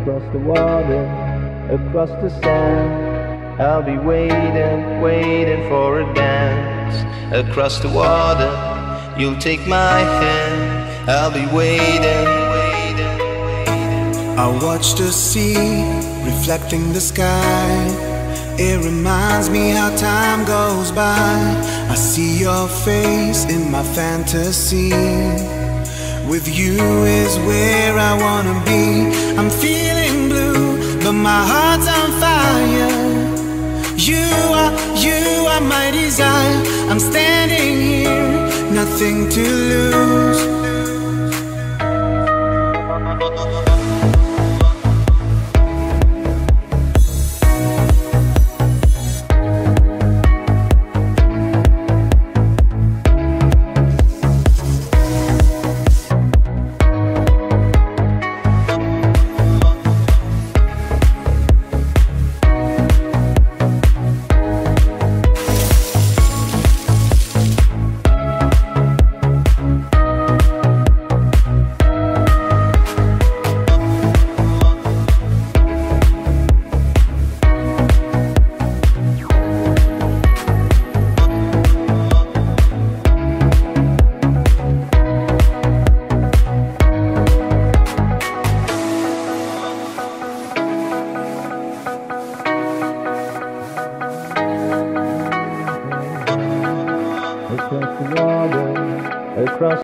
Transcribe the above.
across the water, across the sand. I'll be waiting, waiting for a dance. Across the water, you'll take my hand. I'll be waiting, waiting, waiting. I watch the sea reflecting the sky. It reminds me how time goes by. I see your face in my fantasy. With you is where I wanna be. I'm feeling blue, but my heart's on fire. You are my desire. I'm standing here, nothing to lose. Across the water, across